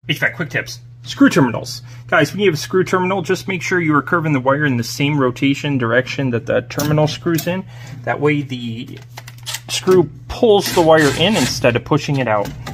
HVAC quick tips. Screw terminals. Guys, when you have a screw terminal, just make sure you are curving the wire in the same rotation direction that the terminal screws in. That way the screw pulls the wire in instead of pushing it out.